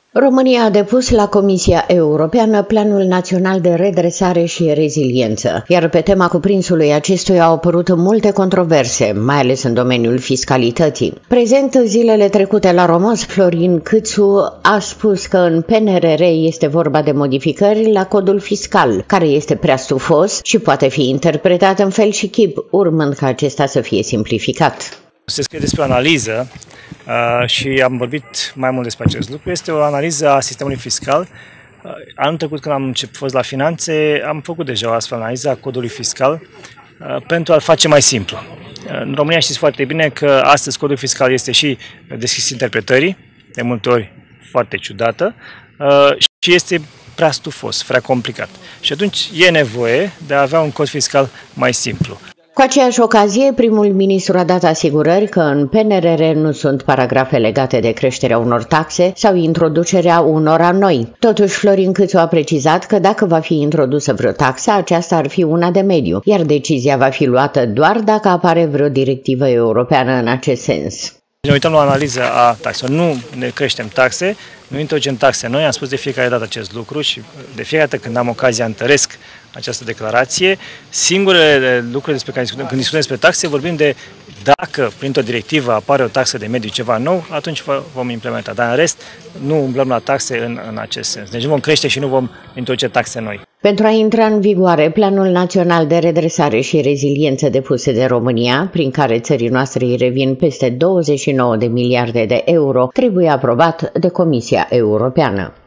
România a depus la Comisia Europeană Planul Național de Redresare și Reziliență, iar pe tema cuprinsului acestuia au apărut multe controverse, mai ales în domeniul fiscalității. Prezent zilele trecute la Romos, Florin Câțu a spus că în PNRR este vorba de modificări la codul fiscal, care este prea stufos și poate fi interpretat în fel și chip, urmând ca acesta să fie simplificat. Se scrie despre o analiză și am vorbit mai mult despre acest lucru. Este o analiză a sistemului fiscal. Anul trecut, când am fost la finanțe, am făcut deja o astfel analiză a codului fiscal pentru a-l face mai simplu. În România știți foarte bine că astăzi codul fiscal este și deschis interpretării, de multe ori foarte ciudată, și este prea stufos, prea complicat. Și atunci e nevoie de a avea un cod fiscal mai simplu. Cu aceeași ocazie, primul ministru a dat asigurări că în PNRR nu sunt paragrafe legate de creșterea unor taxe sau introducerea unora noi. Totuși, Florin Câțu a precizat că dacă va fi introdusă vreo taxă, aceasta ar fi una de mediu, iar decizia va fi luată doar dacă apare vreo directivă europeană în acest sens. Ne uităm la o analiză a taxelor. Nu ne creștem taxe, nu introducem taxe noi, am spus de fiecare dată acest lucru și de fiecare dată când am ocazia întăresc această declarație. Singurele lucruri despre care când discutăm despre taxe, vorbim de dacă printr-o directivă apare o taxă de mediu ceva nou, atunci vom implementa. Dar în rest, nu umblăm la taxe în acest sens. Deci nu vom crește și nu vom introduce taxe noi. Pentru a intra în vigoare, Planul Național de Redresare și Reziliență depuse de România, prin care țării noastre îi revin peste 29 de miliarde de euro, trebuie aprobat de Comisia Europeană.